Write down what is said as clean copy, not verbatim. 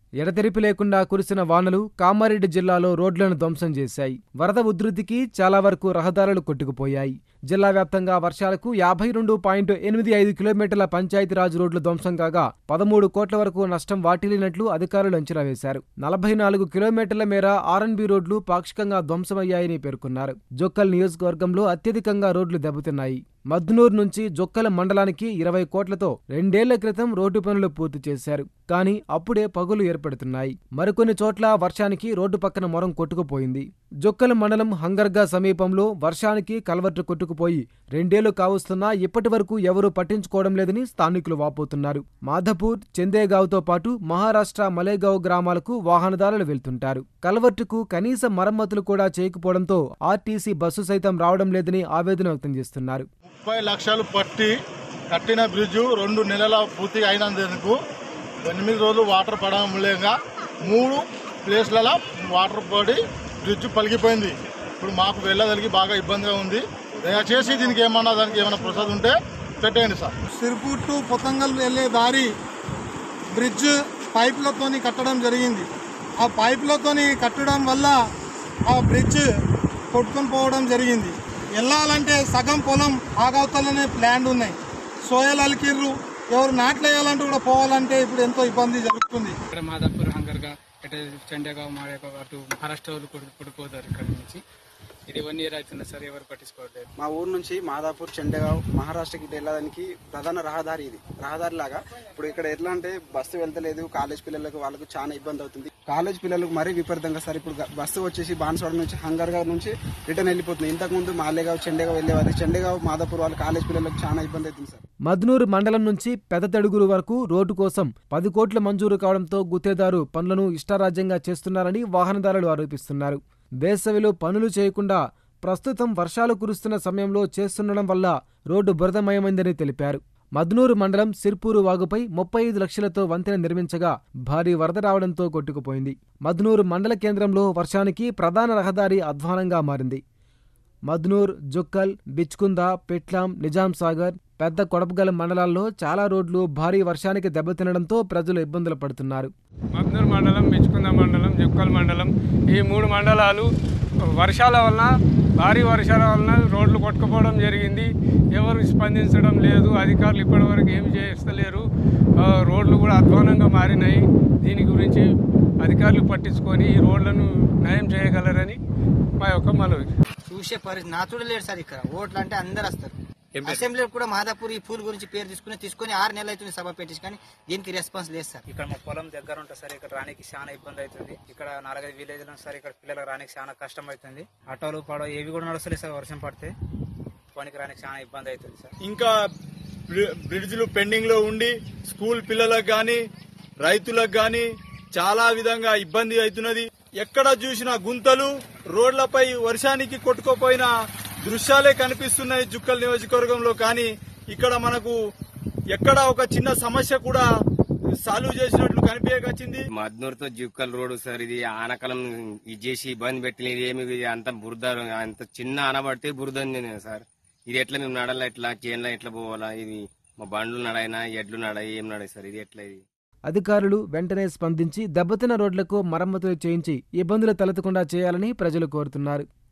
ఎడతెరిపి లేకుండా కురిసిన వానలు కామారెడ్డి జిల్లాలో రోడ్లను ధ్వంసం చేశాయి. వరద ఉధృతికి చాలా వరకు రహదారులు కొట్టుకుపోయాయి. జిల్లా వ్యాప్తంగా వర్షాలకు 52.85 కిలోమీటర్ల పంచాయతీరాజ్ రోడ్లు ధ్వంసం కాగా 13 కోట్ల వరకు నష్టం వాటిల్లినట్లు అధికారులు అంచనా వేశారు. 44 కిలోమీటర్ల మేర ఆర్ఎన్బి రోడ్లు పాక్షికంగా ధ్వంసమయ్యాయని పేర్కొన్నారు. జొక్కల్ నియోజకవర్గంలో అత్యధికంగా రోడ్లు దెబ్బతిన్నాయి. మద్నూర్ నుంచి జొక్కల మండలానికి 20 కోట్లతో 2 ఏళ్ల క్రితం రోడ్డు పనులు పూర్తి చేశారు. కానీ అప్పుడే పగులు ఏర్పడుతున్నాయి. మరికొన్ని చోట్ల వర్షానికి రోడ్డు పక్కన మొరం కొట్టుకుపోయింది. జొక్కల మండలం హంగర్గా సమీపంలో వర్షానికి కల్వర్టు కొట్టుకుపోయి 2 ఏళ్లు కావస్తున్నా ఇప్పటి వరకు ఎవరూ పట్టించుకోవడం లేదని స్థానికులు వాపోతున్నారు. మాధపూర్, చందేగావ్తో పాటు మహారాష్ట్ర మలేగావ్ గ్రామాలకు వాహనదారులు వెళ్తుంటారు. కల్వర్టుకు కనీస మరమ్మతులు కూడా చేయకపోవడంతో ఆర్టీసీ బస్సు సైతం రావడం లేదని ఆవేదన వ్యక్తం చేస్తున్నారు. 30 లక్షలు పట్టి కట్టిన బ్రిడ్జు 2 నెలల పూర్తి అయినందుకు 8 రోజులు వాటర్ పడడం మూలంగా 3 ప్లేస్లలో వాటర్ పడి బ్రిడ్జు పలిగిపోయింది. ఇప్పుడు మాకు వెళ్ళదలిగి బాగా ఇబ్బందిగా ఉంది. దయచేసి దానికి ఏమైనా ప్రసాదం ఉంటే పెట్టండి సార్. సిర్పూర్ టు పొతంగల్ వెళ్ళే దారి బ్రిడ్జ్ పైపులతోని కట్టడం జరిగింది. ఆ పైపులతోని కట్టడం వల్ల ఆ బ్రిడ్జ్ కొట్టుకొని పోవడం జరిగింది. వెళ్ళాలంటే సగం పొలం ఆగవతలనే ప్లాండ్ ఉన్నాయి. సోయల్ అలికిర్రు ఎవరు నాట్లు వేయాలంటే కూడా పోవాలంటే ఇప్పుడు ఎంతో ఇబ్బంది జరుగుతుంది. ఇక్కడ మాదాపూర్ హంగర్గా ఇటు చండేగావ్ మాడేగావ్ అటు మహారాష్ట్ర వాళ్ళు కొట్టుకుపోతారు. ఇక్కడ నుంచి ఇది 1 ఇయర్ అవుతుంది సార్, ఎవరు పట్టించుకోవట్లేదు. మా ఊరు నుంచి మాదాపూర్, చండేగావ్, మహారాష్ట్రకి వెళ్ళడానికి ప్రధాన రహదారి ఇది. రహదారి లాగా ఇప్పుడు ఇక్కడ ఎట్లా అంటే బస్సు వెళ్తలేదు. కాలేజ్ పిల్లలకు వాళ్ళకు చాలా ఇబ్బంది అవుతుంది. కాలేజ్ పిల్లలకు మరీ విపరీతంగా సార్. ఇప్పుడు బస్సు వచ్చేసి బాన్స్వాడ నుంచి హంగర్గా నుంచి రిటర్న్ వెళ్ళిపోతుంది. ఇంతకుముందు మాలేగావ్, చండేగావ్ వెళ్ళేవారు. చండేగావ్, మాదాపూర్ వాళ్ళు కాలేజ్ పిల్లలకు చాలా ఇబ్బంది అవుతుంది సార్. మద్నూరు మండలం నుంచి పెదతడుగురు వరకు రోడ్డు కోసం 10 కోట్లు మంజూరు కావడంతో గుత్తేదారు పనులను ఇష్టారాజ్యంగా చేస్తున్నారని వాహనదారులు ఆరోపిస్తున్నారు. వేసవిలో పనులు చేయకుండా ప్రస్తుతం వర్షాలు కురుస్తున్న సమయంలో చేస్తుండడం వల్ల రోడ్డు బురదమయమైందని తెలిపారు. మద్నూరు మండలం సిర్పూరు వాగుపై 35 లక్షలతో వంతెన నిర్మించగా భారీ వరద రావడంతో కొట్టుకుపోయింది. మద్నూరు మండల కేంద్రంలో వర్షానికి ప్రధాన రహదారి అధ్వానంగా మారింది. మద్నూర్, జొక్కల్, బిచ్కుంద, పెట్లాం, నిజాం సాగర్, పెద్ద కొడపగల మండలాల్లో చాలా రోడ్లు భారీ వర్షానికి దెబ్బతినడంతో ప్రజలు ఇబ్బందులు పడుతున్నారు. మద్నూర్ మండలం, బిచ్కుంద మండలం, జొక్కల్ మండలం ఈ 3 మండలాలు వర్షాల వలన, భారీ వర్షాల వలన రోడ్లు కొట్టుకుపోవడం జరిగింది. ఎవరు స్పందించడం లేదు. అధికారులు ఇప్పటివరకు ఏమి చేస్తలేరు. రోడ్లు కూడా అధ్వానంగా మారినాయి. దీని గురించి అధికారులు పట్టించుకొని ఈ రోడ్లను నయం చేయగలరని మా యొక్క మనవి. చూసే పరిస్థితి నా చూడలేడు సార్. ఇక్కడ ఓట్లు అంటే అందరు వస్తారు. అసెంబ్లీలో కూడా మాదాపూర్ ఈ పూల్ గురించి పేరు తీసుకొని 6 నెలలు అవుతుంది సభ పెట్టించి, కానీ దీనికి రెస్పాన్స్ లేదు సార్. ఇక్కడ మా పొలం దగ్గర ఉంటుంది సార్. ఇక్కడ రానికి చాలా ఇబ్బంది అవుతుంది. ఇక్కడ 4-5 విలేజ్లు సార్. ఇక్కడ పిల్లలకు రానికి చాలా కష్టం అవుతుంది. ఆటోలు పడవ ఏవి కూడా నడుస్తలేదు సార్. వర్షం పడితే పనికి రానికి చాలా ఇబ్బంది అవుతుంది సార్. ఇంకా బ్రిడ్జ్లు పెండింగ్ లో ఉండి స్కూల్ పిల్లలకు గాని రైతులకు గాని చాలా విధంగా ఇబ్బంది అవుతున్నది. ఎక్కడ చూసినా గుంతలు, రోడ్లపై వర్షానికి కొట్టుకుపోయిన దృశ్యాలే కనిపిస్తున్నాయి జుక్కల్ నియోజకవర్గంలో. కానీ ఇక్కడ మనకు ఎక్కడ ఒక చిన్న సమస్య కూడా సాల్వ్ చేసినట్లు కనిపించకొచ్చింది. మద్నూర్ తో జుక్కల్ రోడ్ సార్. ఇది ఆనకాలం ఇది చేసి ఇబ్బంది పెట్టలేదు. ఏమి అంత బురద, అంత చిన్న ఆనబడితే బురద సార్. ఇది ఎట్లా మేము నడాలా, ఎట్లా చేనులో ఎట్లా పోవాలా? ఇది మా బండ్లు నడైనా ఎడ్లు నడాయి ఏం నడాయి సార్. ఇది ఎట్లా? ఇది అధికారులు వెంటనే స్పందించి దెబ్బతిన్న రోడ్లకు మరమ్మతులు చేయించి ఇబ్బందులు తలెత్తకుండా చేయాలని ప్రజలు కోరుతున్నారు.